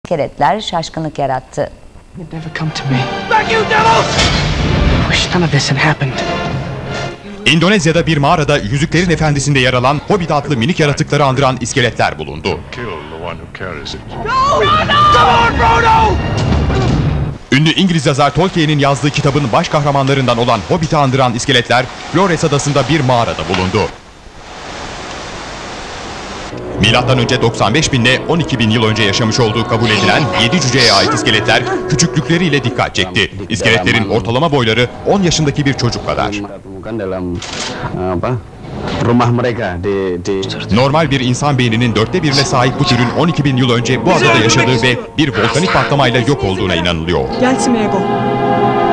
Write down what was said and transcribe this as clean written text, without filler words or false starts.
İskeletler şaşkınlık yarattı. Endonezya'da bir mağarada Yüzüklerin Efendisi'nde yer alan Hobbit adlı minik yaratıkları andıran iskeletler bulundu. Ünlü İngiliz yazar Tolkien'in yazdığı kitabın baş kahramanlarından olan Hobbit'i andıran iskeletler Flores adasında bir mağarada bulundu. Milattan önce 95 bin ile 12 bin yıl önce yaşamış olduğu kabul edilen 7 cüceye ait iskeletler küçüklükleriyle dikkat çekti. İskeletlerin ortalama boyları 10 yaşındaki bir çocuk kadar. Normal bir insan beyninin 1/4'ine sahip bu türün 12 bin yıl önce bu adada yaşadığı ve bir volkanik patlamayla yok olduğuna inanılıyor. Gel Smeagol.